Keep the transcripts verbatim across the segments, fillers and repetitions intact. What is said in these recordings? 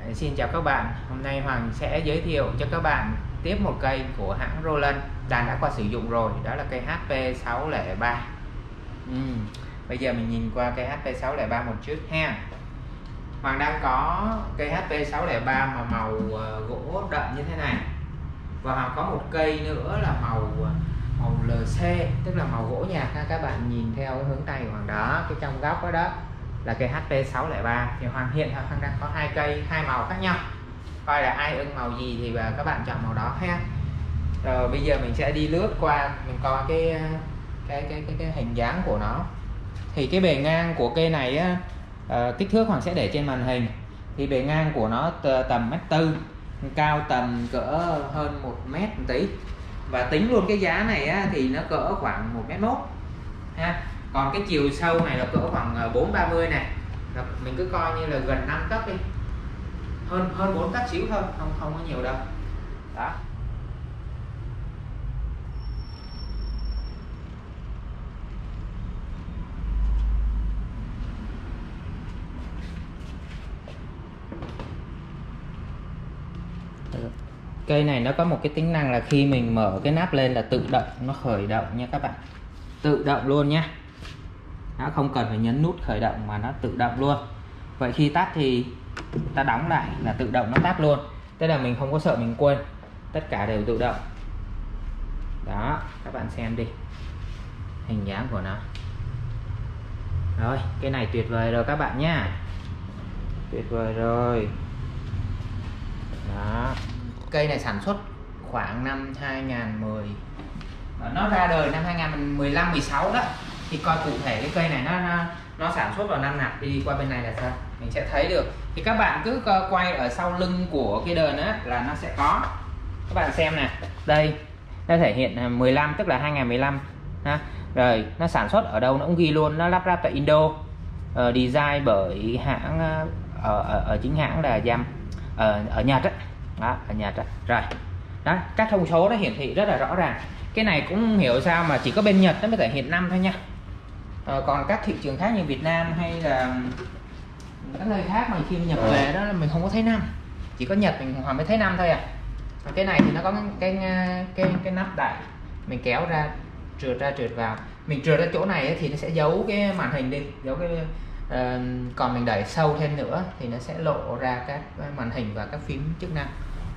Xin chào các bạn, hôm nay Hoàng sẽ giới thiệu cho các bạn tiếp một cây của hãng Roland đàn đã qua sử dụng rồi, đó là cây H P sáu không ba. uhm. Bây giờ mình nhìn qua cây H P sáu không ba một chút ha. Hoàng đang có cây H P sáu không ba mà màu uh, gỗ đậm như thế này, và Hoàng có một cây nữa là màu màu L C, tức là màu gỗ nhạt ha. Các bạn nhìn theo cái hướng tay của Hoàng đó, cái trong góc đó, đó là cây H P sáu không ba. Thì Hoàng hiện Hoàng đang có hai cây, hai màu khác nhau, coi là ai ưng màu gì thì các bạn chọn màu đó ha. Rồi bây giờ mình sẽ đi lướt qua, mình coi cái cái cái cái, cái hình dáng của nó. Thì cái bề ngang của cây này á, uh, kích thước Hoàng sẽ để trên màn hình. Thì bề ngang của nó tầm mét tư, cao tầm cỡ hơn một mét một tí, và tính luôn cái giá này á, thì nó cỡ khoảng một mét mốt ha. Còn cái chiều sâu này là cỡ khoảng bốn ba mươi này, mình cứ coi như là gần năm tấc đi, hơn hơn bốn tấc xíu thôi, không không có nhiều đâu đó. Cây này nó có một cái tính năng là khi mình mở cái nắp lên là tự động nó khởi động nha các bạn, tự động luôn nha, nó không cần phải nhấn nút khởi động mà nó tự động luôn. Vậy khi tắt thì ta đóng lại là tự động nó tắt luôn, tức là mình không có sợ mình quên, tất cả đều tự động đó. Các bạn xem đi hình dáng của nó. Rồi cái này tuyệt vời rồi các bạn nhá, tuyệt vời rồi đó. Cây này sản xuất khoảng năm hai nghìn mười, nó ra đời năm hai nghìn mười lăm mười sáu đó. Thì coi cụ thể cái cây này nó nó, nó sản xuất vào năm nào, đi qua bên này là sao mình sẽ thấy được. Thì các bạn cứ quay ở sau lưng của cái đờn á là nó sẽ có, các bạn xem nè, đây nó thể hiện mười lăm tức là hai nghìn mười lăm ha. Rồi nó sản xuất ở đâu nó cũng ghi luôn, nó lắp ráp tại Indo, uh, design bởi hãng ở, ở, ở chính hãng là Yam ở, ở Nhật á đó, ở Nhật á. Rồi đó, các thông số nó hiển thị rất là rõ ràng. Cái này cũng hiểu sao mà chỉ có bên Nhật nó mới thể hiện năm thôi nha. Ờ, còn các thị trường khác như Việt Nam hay là các nơi khác mà khi mình nhập về đó mình không có thấy năm, chỉ có Nhật mình hoàn mới thấy năm thôi à. Còn cái này thì nó có cái cái cái, cái nắp đậy, mình kéo ra trượt ra trượt vào, mình trượt ra chỗ này ấy, thì nó sẽ giấu cái màn hình đi, giấu cái uh, còn mình đẩy sâu thêm nữa thì nó sẽ lộ ra các màn hình và các phím chức năng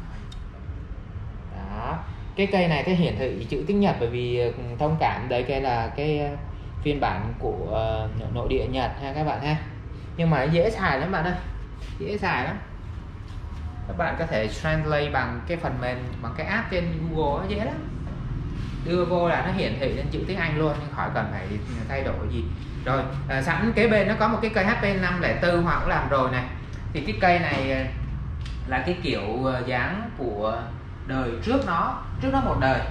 đó. Cái cây này cái hiển thị chữ tiếng Nhật bởi vì thông cảm đấy, cái là cái phiên bản của uh, nội địa Nhật ha các bạn ha. Nhưng mà dễ xài lắm bạn ơi, dễ xài lắm. Các bạn có thể translate bằng cái phần mềm, bằng cái app trên Google, dễ lắm, đưa vô là nó hiển thị lên chữ tiếng Anh luôn, nhưng khỏi cần phải thay đổi gì. Rồi à, sẵn kế bên nó có một cái cây H P năm không bốn Hoàng cũng làm rồi này. Thì cái cây này là cái kiểu dáng của đời trước nó, trước nó một đời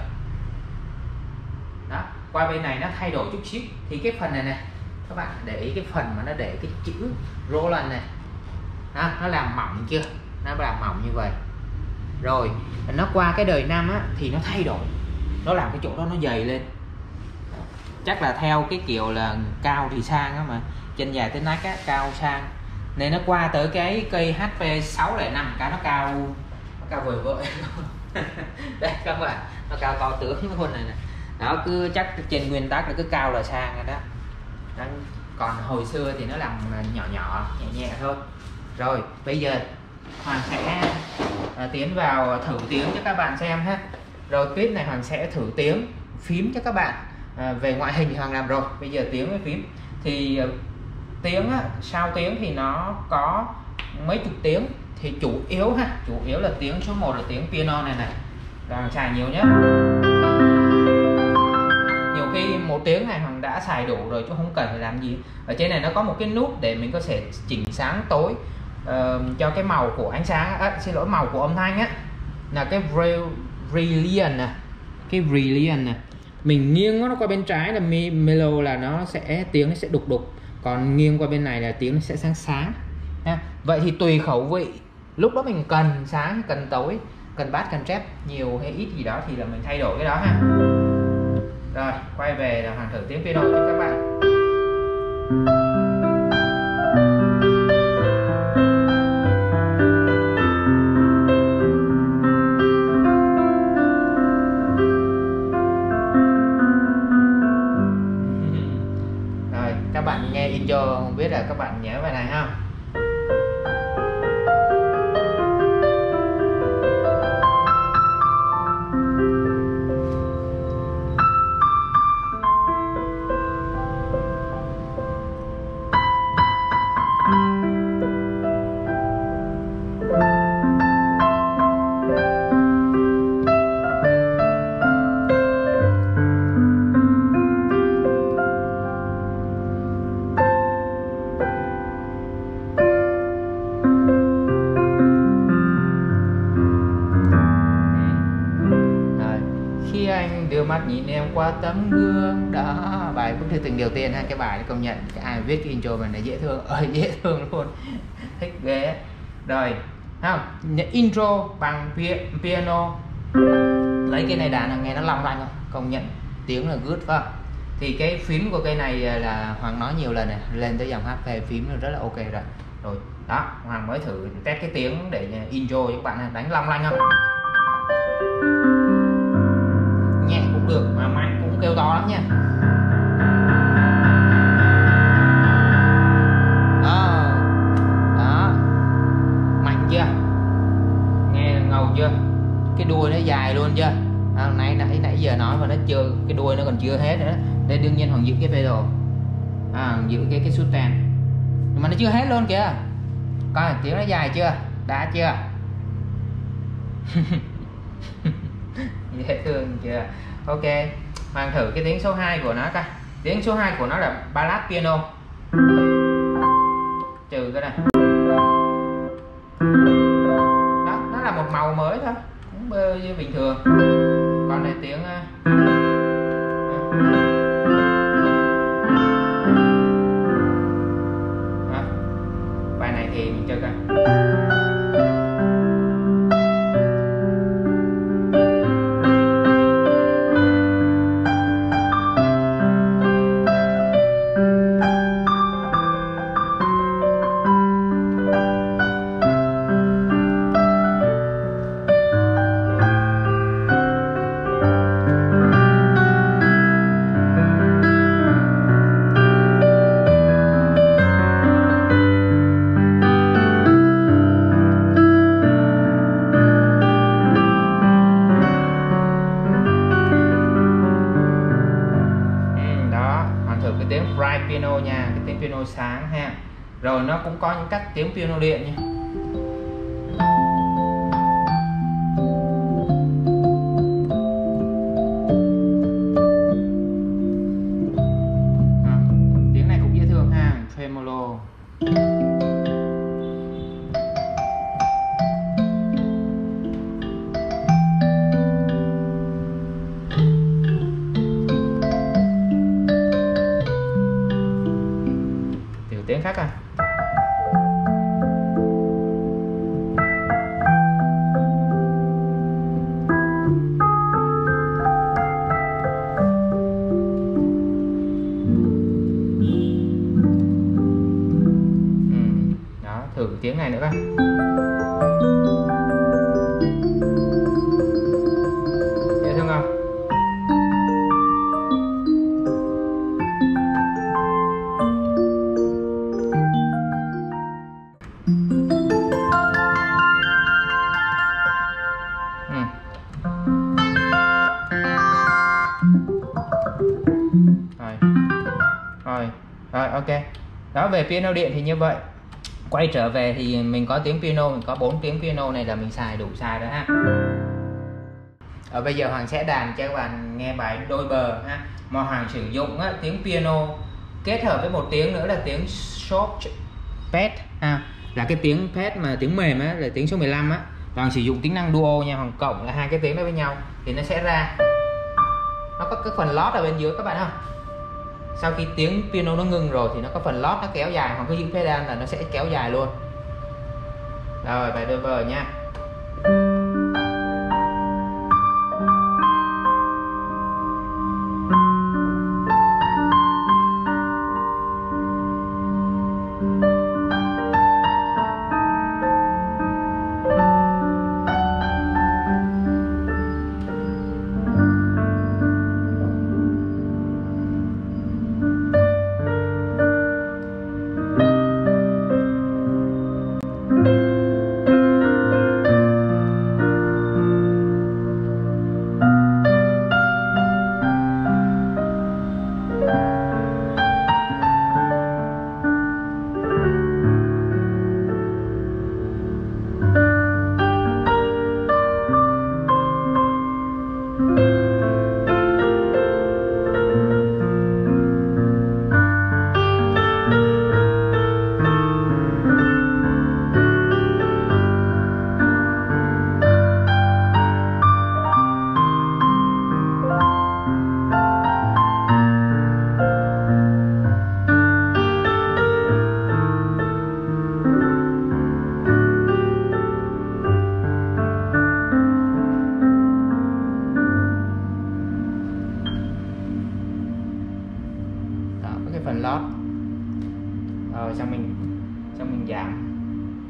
đó. Qua bên này nó thay đổi chút xíu, thì cái phần này này các bạn để ý cái phần mà nó để cái chữ Roland này đó, nó làm mỏng chưa, nó làm mỏng như vậy. Rồi nó qua cái đời năm á thì nó thay đổi, nó làm cái chỗ đó nó dày lên, chắc là theo cái kiểu là cao thì sang á, mà chân dài tới nách á, cao sang, nên nó qua tới cái cây H P sáu không năm cái nó cao, nó cao vời vợi đây các bạn, nó cao to tướng luôn này nè đó. Cứ chắc trên nguyên tắc là cứ cao là sang rồi đó, đó. Còn hồi xưa thì nó làm nhỏ nhỏ nhẹ nhẹ thôi. Rồi bây giờ Hoàng sẽ à, tiến vào thử tiếng cho các bạn xem ha. Rồi clip này Hoàng sẽ thử tiếng phím cho các bạn. À, về ngoại hình thì Hoàng làm rồi, bây giờ tiếng với phím thì uh, tiếng á, sao tiếng thì nó có mấy chục tiếng, thì chủ yếu ha, chủ yếu là tiếng số một là tiếng piano này này, Hoàng xài nhiều nhất. Nhiều khi một tiếng này Hoàng đã xài đủ rồi chứ không cần phải làm gì. Ở trên này nó có một cái nút để mình có thể chỉnh sáng tối uh, cho cái màu của ánh sáng, à, xin lỗi, màu của âm thanh á, là cái brilliant nè, cái brilliant nè. Mình nghiêng nó qua bên trái là mellow, là nó sẽ tiếng nó sẽ đục đục, còn nghiêng qua bên này là tiếng nó sẽ sáng sáng ha. Vậy thì tùy khẩu vị, lúc đó mình cần sáng cần tối, cần bass cần trap nhiều hay ít gì đó thì là mình thay đổi cái đó ha. Rồi quay về là Hoàng thử tiếng piano cho các bạn. nhớ bài này ha. Đưa mắt nhìn em qua tấm gương đó, bài bức thư tình đầu tiên ha. Cái bài này công nhận cái ai viết cái intro mình là dễ thương, ơi dễ thương luôn, thích ghê. Rồi không, intro bằng piano, lấy cái này đàn nghe nó long lanh không, công nhận tiếng là good phải không? Thì cái phím của cây này là Hoàng nói nhiều lần này, lên tới dòng hát pê phím nó rất là ok rồi. Rồi đó, Hoàng mới thử test cái tiếng để intro cho các bạn đánh long lanh không, nhẹ cũng được mà mạnh cũng kêu to lắm nha. Đó, đó, mạnh chưa, nghe ngầu chưa, cái đuôi nó dài luôn chưa. À, nãy nãy nãy giờ nói mà nó chưa, cái đuôi nó còn chưa hết nữa. Đây đương nhiên Hoàng giữ cái pedal, à, giữ cái cái sustain nhưng mà nó chưa hết luôn kìa. Coi tiếng nó dài chưa, đã chưa. Dễ thương chưa. Ok, Hoàng thử cái tiếng số hai của nó coi. Tiếng số hai của nó là ballad piano, trừ cái này đó, nó là một màu mới thôi, cũng như bình thường. Còn này tiếng đó. Bài này thì mình chơi coi. Bright piano nha, cái tiếng piano sáng ha. Rồi nó cũng có những cách tiếng piano điện nha. À, tiếng này cũng dễ thương ha, tremolo. Tiếng khác à. Ừ, đó, thử tiếng này nữa coi. Dễ thương không? Rồi, rồi ok. Đó, về piano điện thì như vậy. Quay trở về thì mình có tiếng piano, mình có bốn tiếng piano này là mình xài đủ xài rồi ha. Ở bây giờ Hoàng sẽ đàn cho các bạn nghe bài đôi bờ ha. Mà Hoàng sử dụng á, tiếng piano kết hợp với một tiếng nữa là tiếng short pad ha. Là cái tiếng pad mà tiếng mềm á, là tiếng số mười lăm á. Hoàng sử dụng tính năng duo nha, Hoàng cộng là hai cái tiếng đó với nhau thì nó sẽ ra, nó có cái phần lót ở bên dưới các bạn không? Sau khi tiếng piano nó ngưng rồi thì nó có phần lót nó kéo dài, hoặc cứ giữ pedal là nó sẽ kéo dài luôn. Rồi bài đôi bờ nha.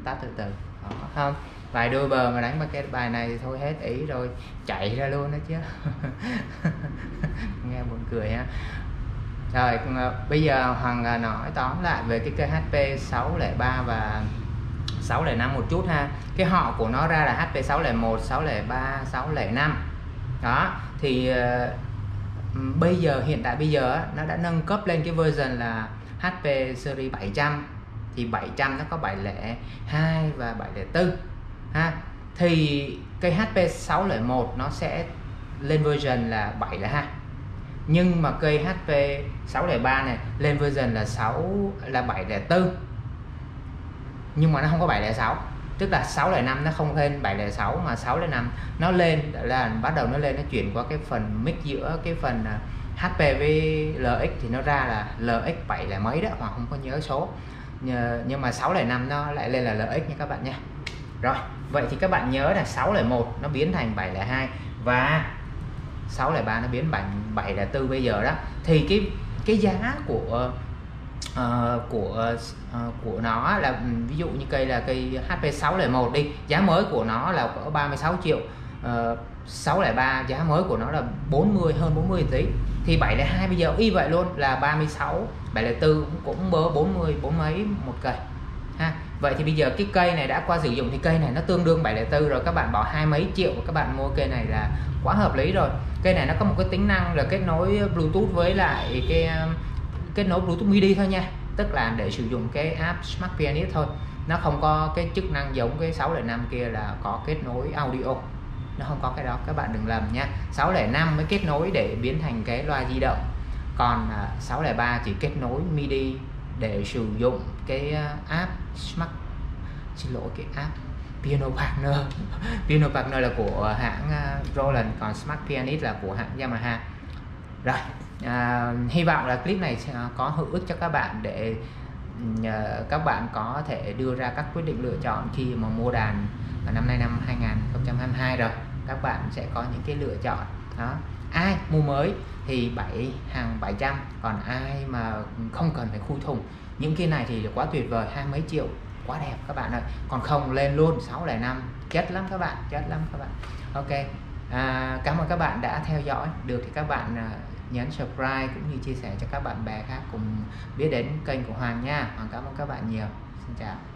tắt từ từ. Đó, không vài đôi bờ mà đánh vào cái bài này thì thôi hết ý rồi, chạy ra luôn đó chứ. Nghe buồn cười ha. Rồi bây giờ Hoàng nói tóm lại về cái cây hát pê sáu không ba và sáu không năm một chút ha. Cái họ của nó ra là hát pê sáu không một, sáu không ba, sáu không năm. Đó thì uh, bây giờ hiện tại bây giờ nó đã nâng cấp lên cái version là hát pê series bảy trăm. Thì bảy trăm nó có bảy không hai và bảy không bốn ha. Thì cây hát pê sáu không một nó sẽ lên version là bảy không hai. Nhưng mà cây hát pê sáu không ba này lên version là sáu là bảy không bốn. Nhưng mà nó không có bảy không sáu. Tức là sáu không năm nó không lên bảy không sáu mà sáu không năm nó lên là bắt đầu nó lên, nó chuyển qua cái phần mix giữa cái phần hát pê với lờ ích thì nó ra là lờ ích bảy là mấy đó, hoặc không có nhớ số. Nhưng mà sáu không năm nó lại lên là lờ ích nha các bạn nha. Rồi, vậy thì các bạn nhớ là sáu không một nó biến thành bảy không hai và sáu không ba nó biến thành bảy không bốn bây giờ đó. Thì cái cái giá của uh, của uh, của nó là ví dụ như cây là cây hát pê sáu không một đi, giá mới của nó là có ba mươi sáu triệu. uh, sáu không ba giá mới của nó là bốn mươi, hơn bốn mươi tí. Thì bảy không hai bây giờ y vậy luôn là ba mươi sáu, bảy không bốn cũng bớ bốn mươi, bốn mấy một cây ha. Vậy thì bây giờ cái cây này đã qua sử dụng thì cây này nó tương đương bảy không bốn rồi, các bạn bỏ hai mấy triệu các bạn mua cây này là quá hợp lý rồi. Cây này nó có một cái tính năng là kết nối Bluetooth với lại cái kết nối Bluetooth MIDI thôi nha, tức là để sử dụng cái app Smart Pianist thôi. Nó không có cái chức năng giống cái sáu không năm kia là có kết nối audio, nó không có cái đó, các bạn đừng lầm nha. Sáu không năm mới kết nối để biến thành cái loa di động, còn sáu không ba chỉ kết nối MIDI để sử dụng cái app Smart, xin lỗi cái app Piano Partner. Piano Partner là của hãng Roland, còn Smart Pianist là của hãng Yamaha. Rồi, à, hy vọng là clip này sẽ có hữu ích cho các bạn để uh, các bạn có thể đưa ra các quyết định lựa chọn khi mà mua đàn. Năm nay năm hai không hai hai rồi, các bạn sẽ có những cái lựa chọn đó. Ai mua mới thì bảy hàng bảy trăm, còn ai mà không cần phải khui thùng, những cái này thì quá tuyệt vời, hai mấy triệu quá đẹp các bạn ơi. Còn không lên luôn sáu không năm, chất lắm các bạn, chất lắm các bạn. Ok, à, cảm ơn các bạn đã theo dõi. Được thì các bạn à, nhấn subscribe cũng như chia sẻ cho các bạn bè khác cùng biết đến kênh của Hoàng nha. Hoàng cảm ơn các bạn nhiều. Xin chào.